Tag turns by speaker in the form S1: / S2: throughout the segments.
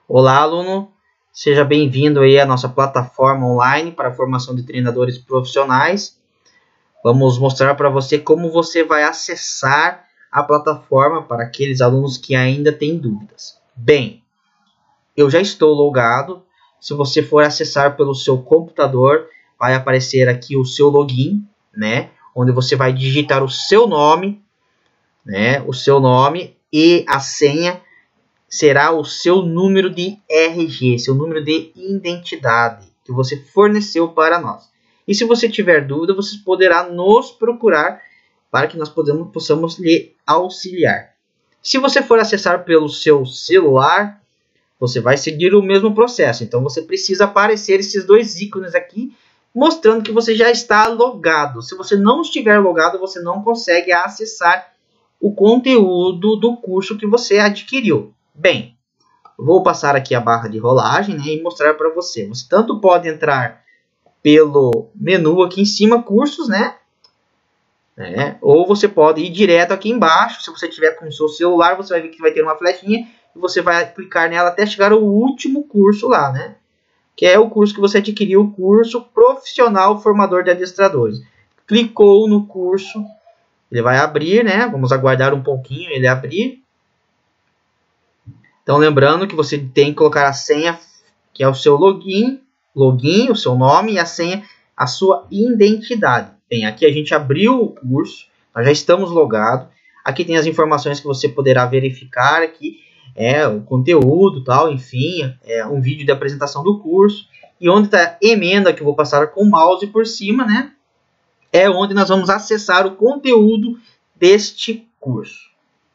S1: Olá, aluno, seja bem-vindo aí à nossa plataforma online para a formação de treinadores profissionais. Vamos mostrar para você como você vai acessar a plataforma para aqueles alunos que ainda têm dúvidas. Bem, eu já estou logado. Se você for acessar pelo seu computador, vai aparecer aqui o seu login, né? Onde você vai digitar o seu nome, né? O seu nome e a senha será o seu número de RG, seu número de identidade que você forneceu para nós. E se você tiver dúvida, você poderá nos procurar para que nós possamos lhe auxiliar. Se você for acessar pelo seu celular, você vai seguir o mesmo processo. Então você precisa aparecer esses dois ícones aqui, mostrando que você já está logado. Se você não estiver logado, você não consegue acessar o conteúdo do curso que você adquiriu. Bem, vou passar aqui a barra de rolagem, né, e mostrar para você. Você tanto pode entrar pelo menu aqui em cima, cursos, né? Ou você pode ir direto aqui embaixo. Se você tiver com o seu celular, você vai ver que vai ter uma flechinha e você vai clicar nela até chegar ao último curso lá, né? Que é o curso que você adquiriu, o curso Profissional Formador de Adestradores. Clicou no curso, ele vai abrir, né? Vamos aguardar um pouquinho ele abrir. Então, lembrando que você tem que colocar a senha, que é o seu login, o seu nome e a senha, a sua identidade. Bem, aqui a gente abriu o curso, nós já estamos logados. Aqui tem as informações que você poderá verificar aqui, o conteúdo, tal, enfim, um vídeo de apresentação do curso. E onde está a emenda, que eu vou passar com o mouse por cima, né? É onde nós vamos acessar o conteúdo deste curso.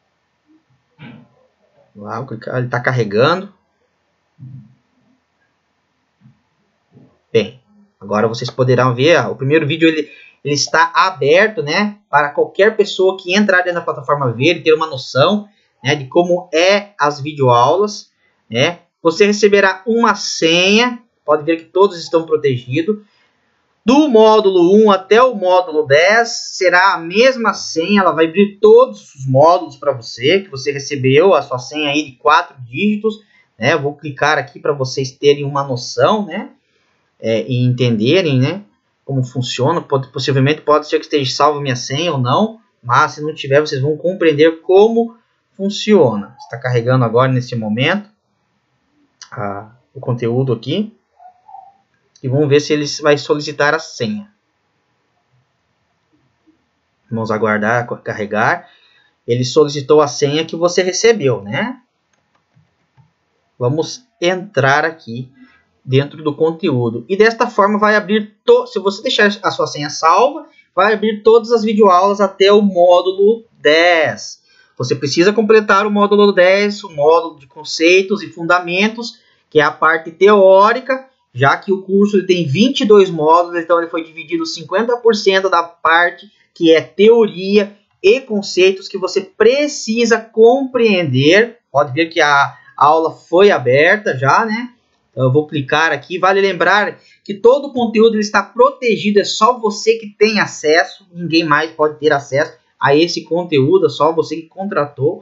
S1: Lá, ele está carregando. Bem, agora vocês poderão ver, o primeiro vídeo ele está aberto, né, para qualquer pessoa que entrar dentro da plataforma ver e ter uma noção, né, de como as videoaulas, né. Você receberá uma senha, pode ver que todos estão protegidos. Do módulo 1 até o módulo 10 será a mesma senha, ela vai abrir todos os módulos para você, que você recebeu a sua senha aí de 4 dígitos, né? Vou clicar aqui para vocês terem uma noção, né? E entenderem, né? Como funciona. Possivelmente pode ser que esteja salvo minha senha ou não, mas se não tiver, vocês vão compreender como funciona. Está carregando agora nesse momento o conteúdo aqui. E vamos ver se ele vai solicitar a senha. Vamos aguardar carregar. Ele solicitou a senha que você recebeu, né? Vamos entrar aqui dentro do conteúdo. E desta forma vai abrir, se você deixar a sua senha salva, vai abrir todas as videoaulas até o módulo 10. Você precisa completar o módulo 10, o módulo de conceitos e fundamentos, que é a parte teórica, já que o curso ele tem 22 módulos, então ele foi dividido 50% da parte que é teoria e conceitos que você precisa compreender. Pode ver que a aula foi aberta já, né? Então eu vou clicar aqui. Vale lembrar que todo o conteúdo ele está protegido, é só você que tem acesso, ninguém mais pode ter acesso a esse conteúdo, é só você que contratou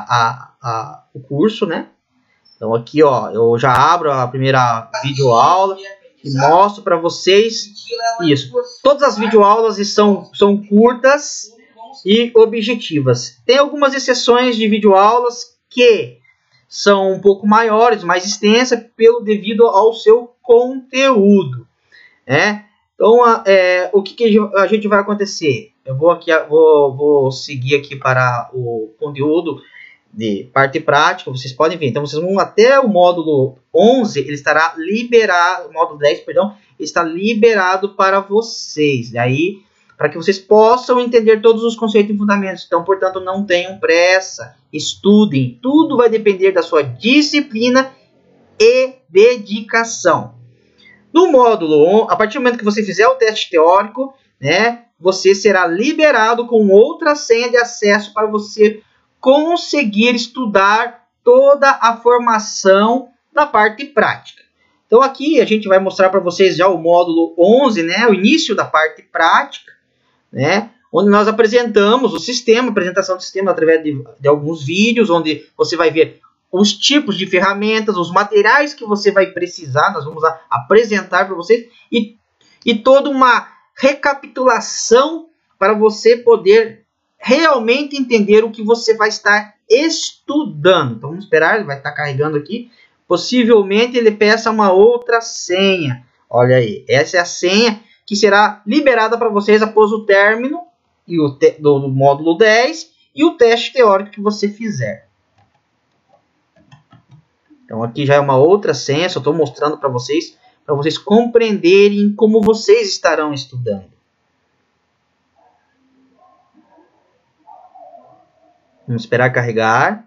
S1: o curso, né? Então aqui, ó, eu já abro a primeira videoaula e mostro para vocês isso. Todas as videoaulas são curtas e objetivas. Tem algumas exceções de videoaulas que são um pouco maiores, mais extensas, devido ao seu conteúdo, né? Então, o que a gente vai acontecer? Eu vou seguir aqui para o conteúdo de parte prática, vocês podem ver. Então, vocês vão até o módulo 11, ele estará liberado, o módulo 10, perdão, está liberado para vocês. Daí, para que vocês possam entender todos os conceitos e fundamentos. Então, portanto, não tenham pressa, estudem. Tudo vai depender da sua disciplina e dedicação. No módulo 11, a partir do momento que você fizer o teste teórico, né, você será liberado com outra senha de acesso para você conseguir estudar toda a formação da parte prática. Então aqui a gente vai mostrar para vocês já o módulo 11, né, o início da parte prática, né, onde nós apresentamos o sistema, apresentação do sistema através de alguns vídeos, onde você vai ver os tipos de ferramentas, os materiais que você vai precisar, nós vamos apresentar para vocês, e toda uma recapitulação para você poder realmente entender o que você vai estar estudando. Então vamos esperar, ele vai estar carregando aqui. Possivelmente ele peça uma outra senha. Olha aí, essa é a senha que será liberada para vocês após o término do módulo 10 e o teste teórico que você fizer. Então aqui já é uma outra senha, só estou mostrando para vocês compreenderem como vocês estarão estudando. Vamos esperar carregar.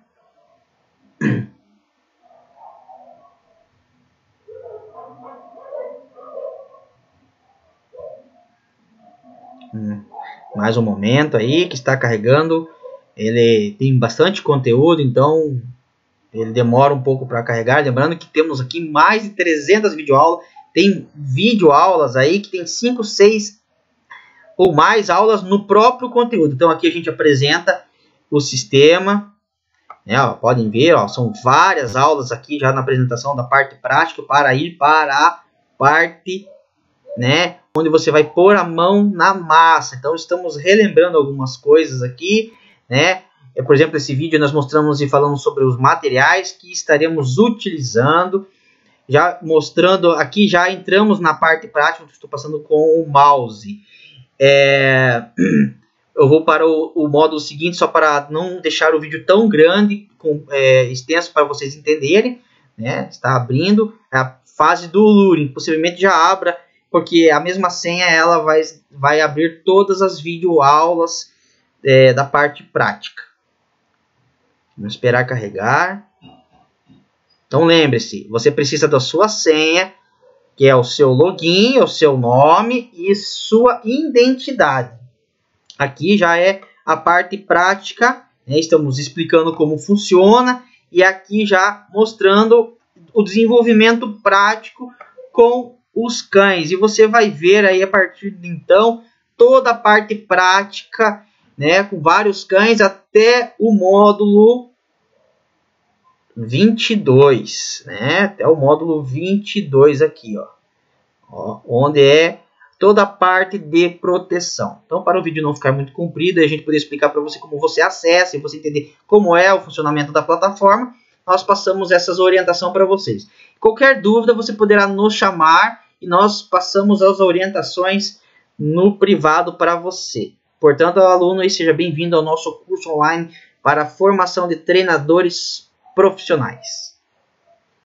S1: Mais um momento aí que está carregando. Ele tem bastante conteúdo, então ele demora um pouco para carregar. Lembrando que temos aqui mais de 300 videoaulas. Tem videoaulas aí que tem 5, 6 ou mais aulas no próprio conteúdo. Então aqui a gente apresenta o sistema, né, ó, podem ver, ó, são várias aulas aqui já na apresentação da parte prática para ir para a parte, né, onde você vai pôr a mão na massa. Então estamos relembrando algumas coisas aqui, né? Por exemplo, esse vídeo nós mostramos e falamos sobre os materiais que estaremos utilizando. Já mostrando aqui, já entramos na parte prática, estou passando com o mouse. Eu vou para o módulo seguinte, só para não deixar o vídeo tão grande, extenso para vocês entenderem, né? Está abrindo a fase do Luring, possivelmente já abra, porque a mesma senha ela vai abrir todas as videoaulas da parte prática. Vamos esperar carregar. Então lembre-se, você precisa da sua senha, que é o seu login, o seu nome e sua identidade. Aqui já é a parte prática, né? Estamos explicando como funciona e aqui já mostrando o desenvolvimento prático com os cães. E você vai ver aí a partir de então toda a parte prática, né, com vários cães até o módulo 22, né? Até o módulo 22 aqui, ó, onde é toda a parte de proteção. Então, para o vídeo não ficar muito comprido e a gente poder explicar para você como você acessa e você entender como é o funcionamento da plataforma, nós passamos essas orientações para vocês. Qualquer dúvida, você poderá nos chamar e nós passamos as orientações no privado para você. Portanto, aluno, seja bem-vindo ao nosso curso online para a formação de treinadores profissionais.